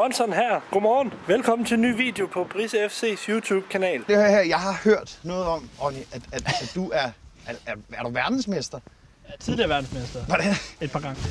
Bronson her. Godmorgen. Velkommen til en ny video på Brise FC's YouTube-kanal. Det her, jeg har hørt noget om, Ronny, at du er du verdensmester? Jeg er tidligere verdensmester. Hvordan? Et par gange.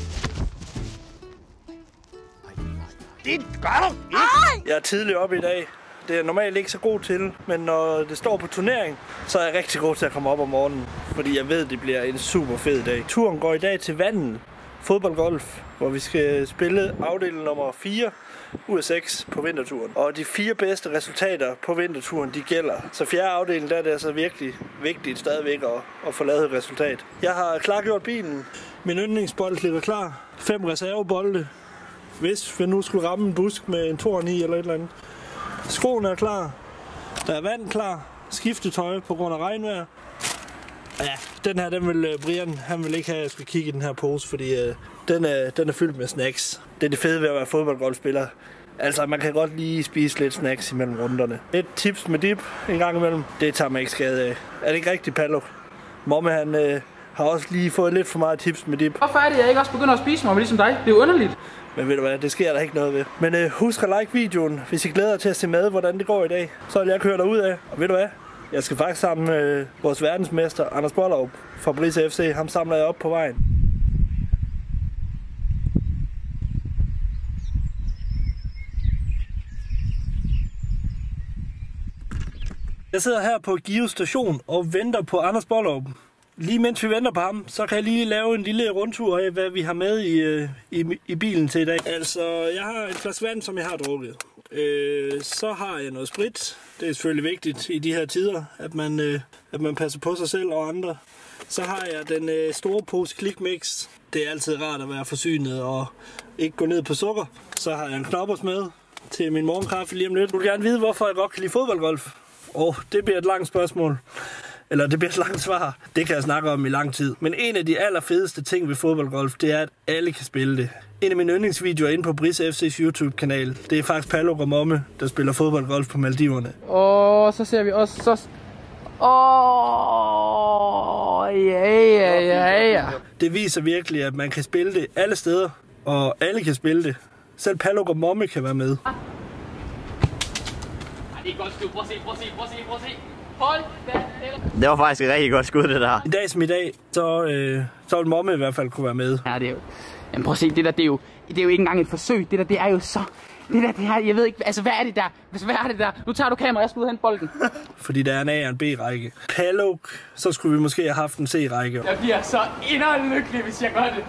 Det gør du ikke! Jeg er tidligt oppe i dag. Det er jeg normalt ikke så god til, men når det står på turnering, så er jeg rigtig god til at komme op om morgenen. Fordi jeg ved, det bliver en super fed dag. Turen går i dag til Vandel fodboldgolf, hvor vi skal spille afdeling nummer 4 ud af 6 på vinterturen. Og de 4 bedste resultater på vinterturen, de gælder. Så 4. afdeling, der er det altså virkelig vigtigt stadigvæk at få lavet et resultat. Jeg har klargjort bilen. Min yndlingsbold ligger klar. 5 reservebolde, hvis vi nu skulle ramme en busk med en torn i eller et eller andet. Skoene er klar. Der er vand klar. Skiftetøj på grund af regnvejr. Ja, den her, vil Brian, han vil ikke have, at jeg skal kigge i den her pose, fordi den er fyldt med snacks. Det er det fede ved at være fodboldgolfspiller. Altså, man kan godt lige spise lidt snacks imellem runderne. Et tips med dip en gang imellem, det tager man ikke skade af. Er det ikke rigtigt, Pallo? Momme, han har også lige fået lidt for meget tips med dip. Hvorfor er det, jeg ikke også begynder at spise mig ligesom dig? Det er underligt. Men ved du hvad, det sker der ikke noget ved. Men husk at like videoen, hvis I glæder jer til at se med, hvordan det går i dag. Så vil jeg køre derud af. Og ved du hvad? Jeg skal faktisk sammen med vores verdensmester, Anders Bollerup fra Brise FC. Ham samler jeg op på vejen. Jeg sidder her på Give station og venter på Anders Bollerup. Lige mens vi venter på ham, så kan jeg lige lave en lille rundtur af, hvad vi har med i bilen til i dag. Altså, jeg har et glas vand, som jeg har drukket. Så har jeg noget sprit. Det er selvfølgelig vigtigt i de her tider, at man passer på sig selv og andre. Så har jeg den store pose Klikmix. Det er altid rart at være forsynet og ikke gå ned på sukker. Så har jeg en knoppers med til min morgenkaffe lige om lidt. Du vil gerne vide, hvorfor jeg godt kan lide fodboldgolf. Det bliver et langt spørgsmål. Eller det bliver et langt svar. Det kan jeg snakke om i lang tid. Men en af de allerfedeste ting ved fodboldgolf, det er, at alle kan spille det. En af mine yndlingsvideoer inde på Brise FC's YouTube-kanal, det er faktisk Pallo og Momme, der spiller fodboldgolf på Maldiverne. Og så ser vi også så... Ja. Det viser virkelig, at man kan spille det alle steder, og alle kan spille det. Selv Pallo og Momme kan være med. Det er godt skud. Prøv at se. Hold da. Det var faktisk et rigtig godt skud, det der. I dag som i dag, så vil Momme i hvert fald kunne være med. Ja, det er jo... Jamen prøv at se, det er jo ikke engang et forsøg. Det er jo så... Det her, jeg ved ikke... Altså, hvad er det der? Nu tager du kameraet, jeg skal ud og hente bolden. Fordi der er en A- og en B-række. Pallo, så skulle vi måske have haft en C-række. Jeg bliver så inderligt lykkelig, hvis jeg gør det.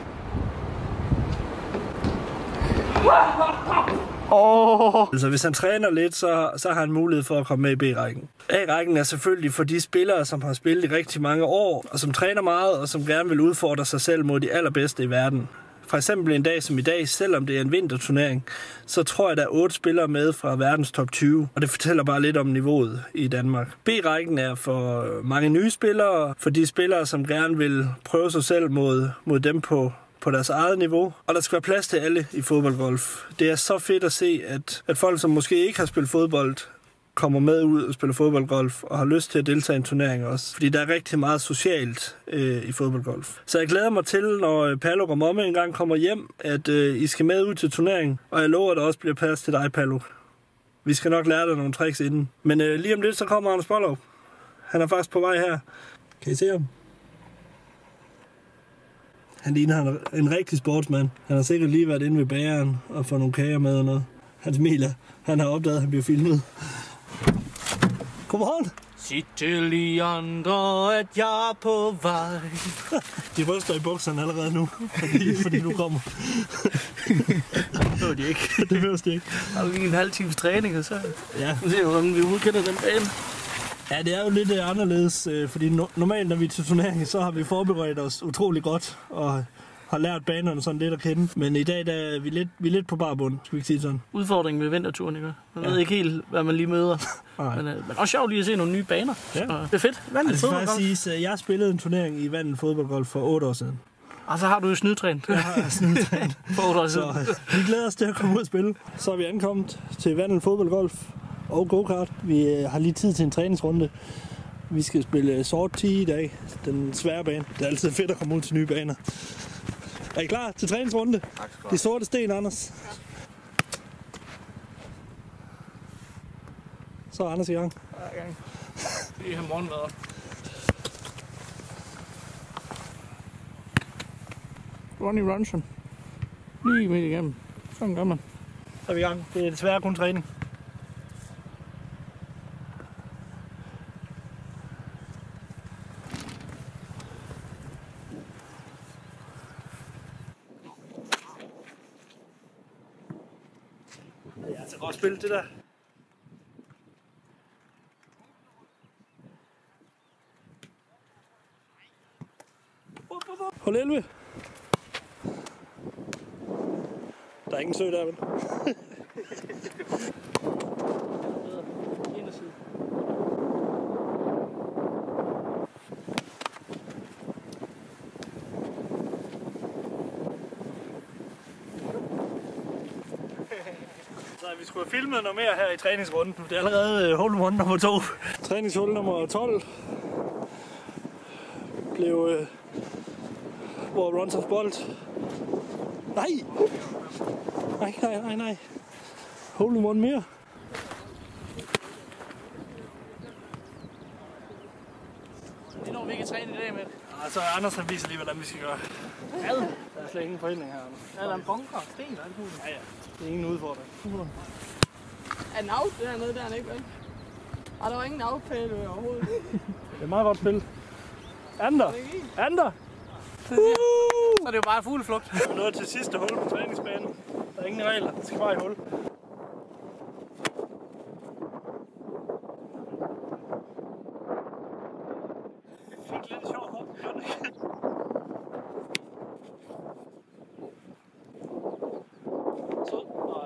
Altså, hvis han træner lidt, så har han mulighed for at komme med i B-rækken. A-rækken er selvfølgelig for de spillere, som har spillet i rigtig mange år, og som træner meget, og som gerne vil udfordre sig selv mod de allerbedste i verden. For eksempel en dag som i dag, selvom det er en vinterturnering, så tror jeg, der er 8 spillere med fra verdens top 20, og det fortæller bare lidt om niveauet i Danmark. B-rækken er for mange nye spillere, for de spillere, som gerne vil prøve sig selv mod dem på deres eget niveau, og der skal være plads til alle i fodboldgolf. Det er så fedt at se, at folk, som måske ikke har spillet fodbold, kommer med ud og spiller fodboldgolf, og har lyst til at deltage i en turnering også. Fordi der er rigtig meget socialt i fodboldgolf. Så jeg glæder mig til, når Pallo og Momme engang kommer hjem, at I skal med ud til turneringen, og jeg lover, at der også bliver plads til dig, Pallo. Vi skal nok lære dig nogle tricks inden. Men lige om lidt, så kommer Anders Bollerup. Han er faktisk på vej her. Kan I se ham? Han ligner en rigtig sportsmand. Han har sikkert lige været inde ved bageren og fået nogle kager med og noget. Han smiler. Han har opdaget, at han bliver filmet. Godmorgen. Sig til de andre, at jeg er på vej. De ryster i bukserne allerede nu, fordi du kommer. Det ved de ikke. Det ved de ikke. Har vi lige en halv times træning, og så ja. Nu ser vi, hvordan vi udkender den bane. Ja, det er jo lidt anderledes, fordi normalt, når vi er til turneringen, så har vi forberedt os utrolig godt, og har lært banerne sådan lidt at kende. Men i dag der er vi lidt på barbund, skal vi ikke sige sådan. Udfordringen med vinterturen, ikke? Man ved ikke helt, hvad man lige møder. Men også sjovt lige at se nogle nye baner. Ja. Det er fedt. Det skal faktisk sige, at jeg spillede en turnering i Vandel fodboldgolf for 8 år siden. Og så har du jo snydtrænet. Jeg har snydtrænet. For 8 år siden. Så vi glæder os til at komme ud og spille. Så er vi ankommet til Vandel fodboldgolf og go-kart. Vi har lige tid til en træningsrunde. Vi skal spille sort tee i dag, den svære bane. Det er altid fedt at komme ud til nye baner. Er I klar til træningsrunde? De sorte sten, Anders. Så er Anders i gang. Hver gang. Det er morgenmad også. Ronnie Ronson. Lige midt igennem. Sådan gør man. Så er vi i gang. Det er desværre kun træning. Det er altså godt spillet, det der. Hold 11. Der er ingen sø der, vel? Så vi skulle have filmet noget mere her i træningsrunden. Det er allerede hole-in-one nummer 2. Træningshul nummer 12 blev hvor Ronsons bold. Nej! Nej. Hole-in-one mere. Det er noget, vi kan træne i dag med. Altså, Anders han viser lige, hvordan vi skal gøre. Hvad? Der er slet ingen forhindring her, Anders. Er der en bunker? Sten og alt muligt? Ja. Det er ingen udfordring. Er den out dernede, der er ikke vel? Og der var ingen outpæle overhovedet. Det er meget godt spil. Ander! Så er det jo bare fugleflugt. Vi er nået til sidste hul på træningsbanen. Der er ingen regler. Det skal bare i hul. Jeg fik lidt sjov hop. Så,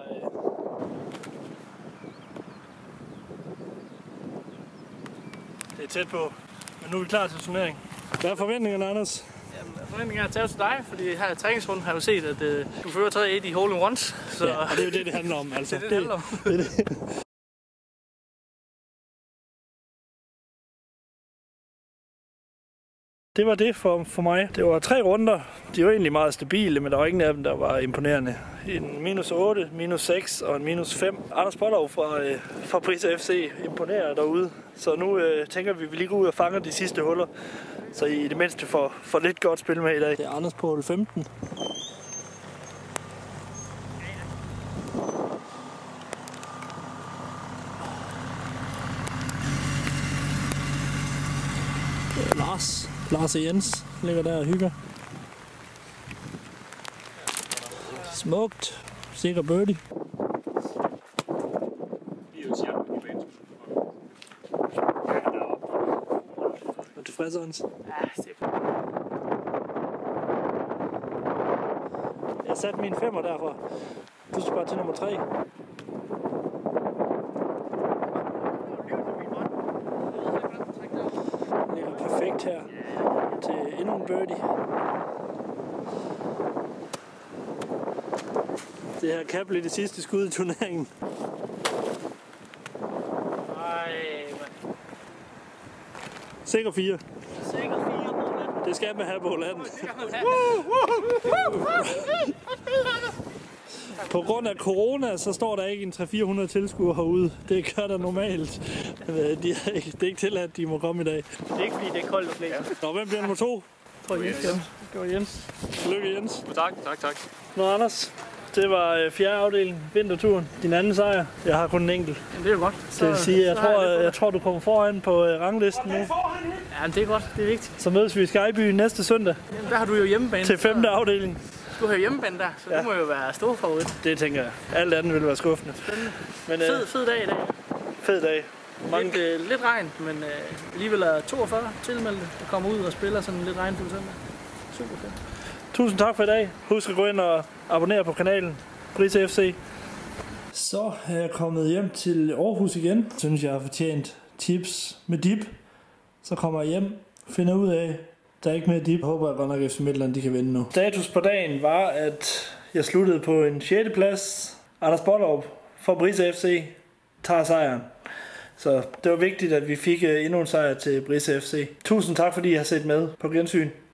det er tæt på. Men nu er vi klar til turnering. Hvad er forventningerne, Anders? Forventningen er at tage til dig, fordi her i træningsrunden har jeg jo set, at du fører 3-1 i hole-in-ones. Så Ja, og det er jo det handler om. Altså. det er det handler om. Det er det. Det var det for mig. Det var 3 runder. De var egentlig meget stabile, men der var ingen af dem, der var imponerende. En -8, -6 og en -5. Anders Pollov fra Brise FC imponerer derude. Så nu tænker vi, at vi lige går ud og fanger de sidste huller. Så I det mindste får lidt godt spil med i dag. Det er Anders på hul 15. Det er Lars og Jens ligger der og hygger. Smukt. Sikker birdie. Er du tilfreds, Hans? Ja, det er Jeg satte min 5'er derfra. Du skal bare til nummer 3. Ligger perfekt her til endnu en birdie. Det her kan blive det sidste skud i turneringen. Nej, mand. Sikker 4. Sikker 4 på den. Det skal man have på landet. På grund af corona, så står der ikke en 300-400 tilskuere herude. Det gør der normalt. Det er ikke tilladt, at de må komme i dag. Det er ikke fordi, det er koldt og blæser. Nå, hvem bliver nummer 2? Tror Jens. Det var Jens. Tillykke, Jens. Tak. Nå, Anders. Det var 4. afdeling, vinterturen. Din anden sejr. Jeg har kun en enkelt. Jamen, det er jo godt. Det vil sige, jeg tror, du kommer foran på ranglisten nu. Ja, det er godt. Det er vigtigt. Så mødes vi i Skyby næste søndag Jamen, der har du jo hjemmebane. til 5. afdeling. Du har jo hjemmebane der, så du må jo være stor favorit. Det tænker jeg. Alt andet vil være skuffende. Spændende. Men Fed dag i dag. fed dag. Lidt regn, men alligevel er 42 tilmeldte, der kommer ud og spiller sådan lidt regnfuld søndag. Super fedt. Tusind tak for i dag. Husk at gå ind og abonnere på kanalen Brise FC. Så er jeg kommet hjem til Aarhus igen. Synes jeg har fortjent tips med dip. Så kommer jeg hjem, finder ud af, der er ikke mere dip. Håber jeg godt nok, at FC Midtjylland de kan vinde nu. Status på dagen var, at jeg sluttede på en 6. plads. Anders Pollov fra Brise FC tager sejren. Så det var vigtigt, at vi fik endnu en sejr til Brise FC. Tusind tak, fordi I har set med på gensyn.